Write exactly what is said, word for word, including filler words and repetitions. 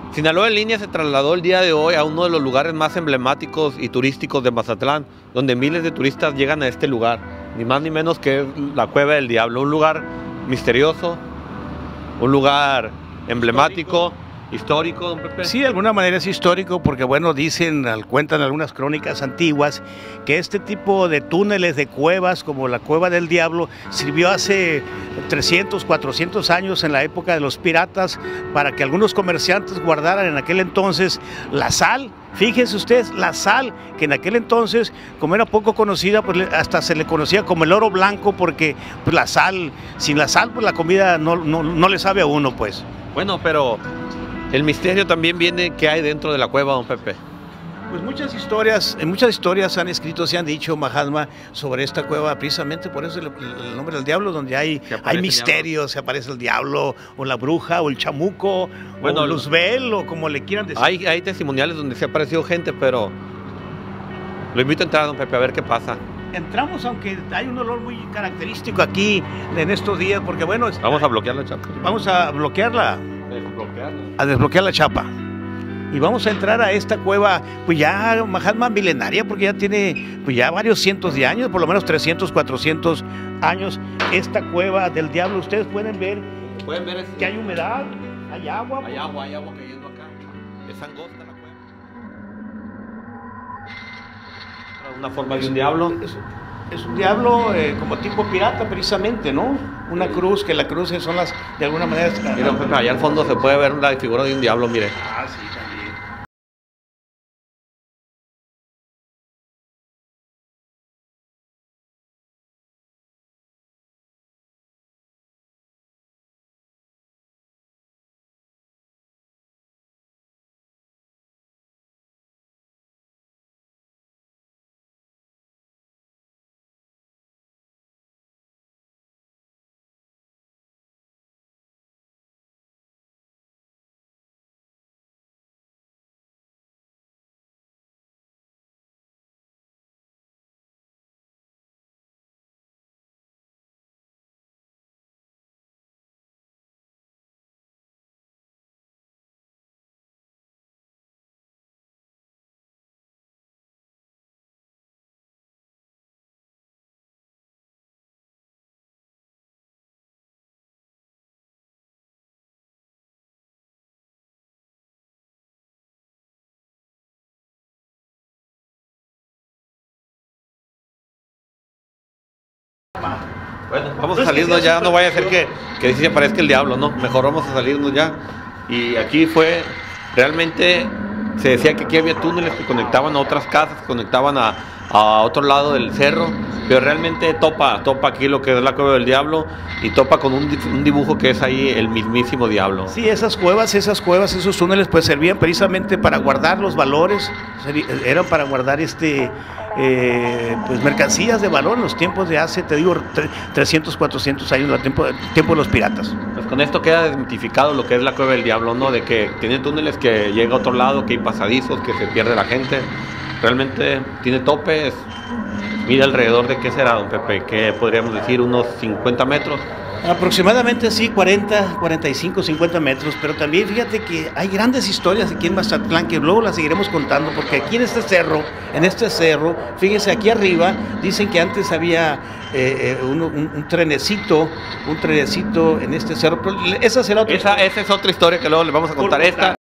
Sinaloa en Línea se trasladó el día de hoy a uno de los lugares más emblemáticos y turísticos de Mazatlán, donde miles de turistas llegan a este lugar, ni más ni menos que la Cueva del Diablo, un lugar misterioso, un lugar emblemático, histórico, don Pepe. Sí, de alguna manera es histórico porque, bueno, dicen, cuentan algunas crónicas antiguas que este tipo de túneles, de cuevas, como la Cueva del Diablo, sirvió hace trescientos, cuatrocientos años en la época de los piratas para que algunos comerciantes guardaran en aquel entonces la sal. Fíjense ustedes, la sal, que en aquel entonces, como era poco conocida, pues hasta se le conocía como el oro blanco porque pues, la sal, sin la sal, pues la comida no, no, no le sabe a uno, pues. Bueno, pero el misterio también viene que hay dentro de la cueva, don Pepe. Pues muchas historias, muchas historias han escrito, se han dicho, Mahatma, sobre esta cueva, precisamente por eso el, el nombre del diablo, donde hay, hay misterios, se aparece el diablo, o la bruja, o el chamuco, bueno, o Luzbel, o como le quieran decir. Hay, hay testimoniales donde se ha aparecido gente, pero lo invito a entrar, don Pepe, a ver qué pasa. Entramos, aunque hay un olor muy característico aquí en estos días, porque bueno... Vamos a bloquear la chapa. Vamos a bloquearla. A desbloquear la chapa. Y vamos a entrar a esta cueva, pues ya Mahatma milenaria, porque ya tiene pues ya varios cientos de años, por lo menos trescientos, cuatrocientos años. Esta cueva del diablo, ustedes pueden ver, pueden ver ese... que hay humedad, hay agua. Hay agua, hay agua cayendo acá. Es angosta la cueva. Una forma de un diablo. Es, es un diablo eh, como tipo pirata precisamente, ¿no? Una cruz, que la cruz son las, de alguna manera... Mira, Pepe, allá al fondo se puede ver la figura de un diablo, mire. Ah, sí, también. Bueno, vamos a salirnos ya, no vaya a ser que, que sí se aparezca el diablo, no, mejor vamos a salirnos ya. Y aquí fue, realmente se decía que aquí había túneles que conectaban a otras casas, que conectaban a, a otro lado del cerro, pero realmente topa, topa aquí lo que es la Cueva del Diablo y topa con un, un dibujo que es ahí el mismísimo diablo. Sí, esas cuevas, esas cuevas, esos túneles pues servían precisamente para guardar los valores, eran para guardar este... Eh, pues mercancías de valor en los tiempos de hace, te digo, trescientos, cuatrocientos años, el tiempo, el tiempo de los piratas. Pues con esto queda desmitificado lo que es la Cueva del Diablo, ¿no? De que tiene túneles que llega a otro lado, que hay pasadizos, que se pierde la gente. Realmente tiene topes, mide alrededor de, ¿qué será, don Pepe? ¿Qué podríamos decir? ¿Unos cincuenta metros? Aproximadamente sí, cuarenta, cuarenta y cinco, cincuenta metros, pero también fíjate que hay grandes historias aquí en Mazatlán que luego las seguiremos contando, porque aquí en este cerro, en este cerro, fíjense aquí arriba, dicen que antes había eh, un, un, un trenecito, un trenecito en este cerro, pero esa será otra esa, esa es otra historia que luego les vamos a contar. Esta